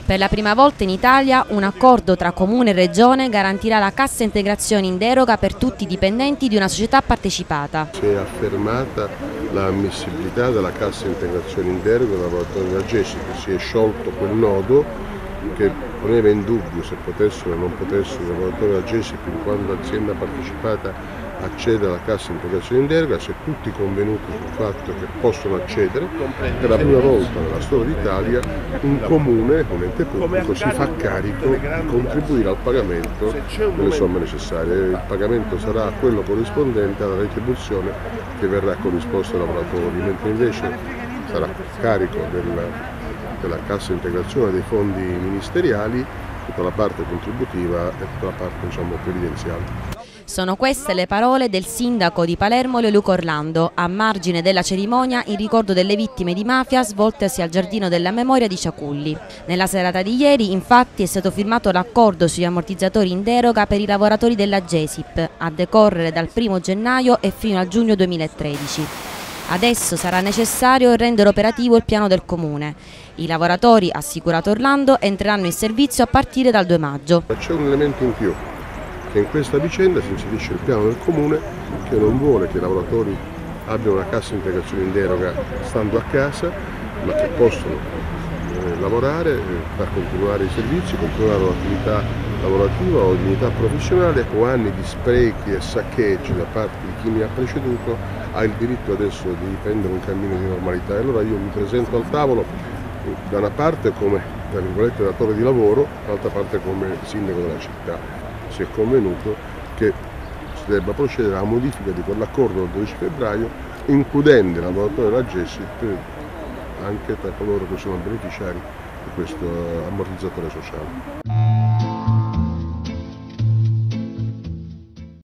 Per la prima volta in Italia un accordo tra Comune e Regione garantirà la cassa integrazione in deroga per tutti i dipendenti di una società partecipata. Si è affermata l'ammissibilità della cassa integrazione in deroga dei lavoratori della GESIP, si è sciolto quel nodo che poneva in dubbio se potessero o non potessero i lavoratori della GESIP, in quanto azienda partecipata, accedere alla cassa integrazione in deroga. Si è tutti convenuti sul fatto che possono accedere. Per la prima volta nella storia d'Italia un comune, un ente pubblico, si fa carico di contribuire al pagamento delle somme necessarie. Il pagamento sarà quello corrispondente alla retribuzione che verrà corrisposta ai lavoratori, mentre invece sarà carico della cassa integrazione dei fondi ministeriali tutta la parte contributiva e tutta la parte previdenziale. Sono queste le parole del sindaco di Palermo Leoluca Orlando a margine della cerimonia in ricordo delle vittime di mafia svoltasi al Giardino della Memoria di Ciaculli. Nella serata di ieri infatti è stato firmato l'accordo sugli ammortizzatori in deroga per i lavoratori della GESIP a decorrere dal 1° gennaio e fino al giugno 2013. Adesso sarà necessario rendere operativo il piano del Comune. I lavoratori, assicurato Orlando, entreranno in servizio a partire dal 2 maggio. C'è un elemento in più, che in questa vicenda si inserisce il piano del Comune che non vuole che i lavoratori abbiano una cassa integrazione in deroga stando a casa, ma che possono lavorare, far continuare i servizi, continuare l'attività lavorativa o l'attività professionale. O anni di sprechi e saccheggi da parte di chi mi ha preceduto, ha il diritto adesso di riprendere un cammino di normalità. E allora io mi presento al tavolo da una parte come, tra virgolette, datore di lavoro, dall'altra parte come sindaco della città. Si è convenuto che si debba procedere alla modifica di quell'accordo del 12 febbraio, includendo i lavoratori della GESIP anche tra coloro che sono beneficiari di questo ammortizzatore sociale.